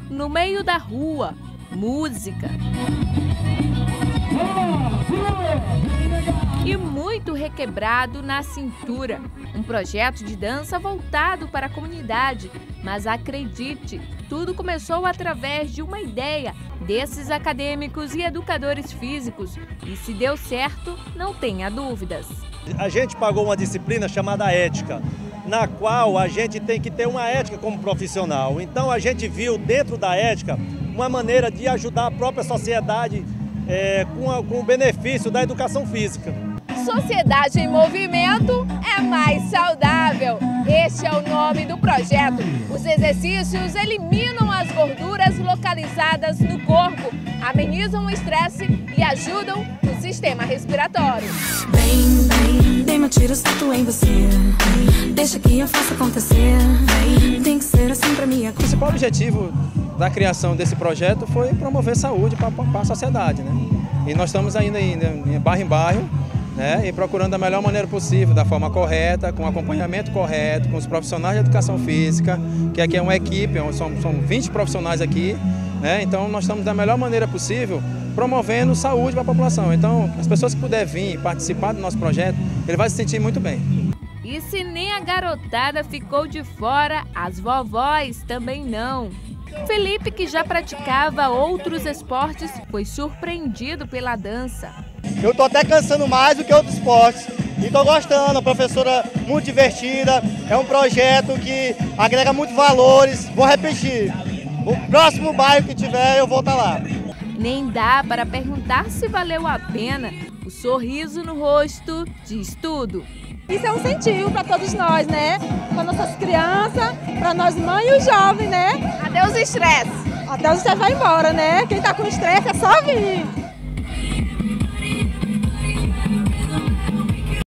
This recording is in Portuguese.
no meio da rua, música. E muito requebrado na cintura. Um projeto de dança voltado para a comunidade. Mas acredite, tudo começou através de uma ideia desses acadêmicos e educadores físicos. E se deu certo, não tenha dúvidas. A gente pagou uma disciplina chamada ética, na qual a gente tem que ter uma ética como profissional. Então a gente viu dentro da ética uma maneira de ajudar a própria sociedade com o benefício da educação física. Sociedade em Movimento é mais saudável. Este é o nome do projeto. Os exercícios eliminam as gorduras localizadas no corpo, amenizam o estresse e ajudam o sistema respiratório. Vem, eu tiro o salto em você. Deixa que eu faça acontecer. Tem que ser assim pra mim. O principal objetivo da criação desse projeto foi promover saúde para a sociedade, né? E nós estamos ainda em bairro, né? E procurando da melhor maneira possível, da forma correta, com acompanhamento correto, com os profissionais de educação física, que aqui é uma equipe, são 20 profissionais aqui, né? Então nós estamos da melhor maneira possível promovendo saúde para a população. Então as pessoas que puderem vir participar do nosso projeto, ele vai se sentir muito bem. E se nem a garotada ficou de fora, as vovós também não. Felipe, que já praticava outros esportes, foi surpreendido pela dança. Eu estou até cansando mais do que outros esportes e estou gostando, a professora muito divertida, é um projeto que agrega muitos valores, vou repetir, o próximo bairro que tiver eu vou estar lá. Nem dá para perguntar se valeu a pena, o sorriso no rosto diz tudo. Isso é um incentivo para todos nós, né? Para nossas crianças, para nós mães e os jovens, né? Adeus estresse. Até o estresse vai embora, né? Quem está com estresse é só vir.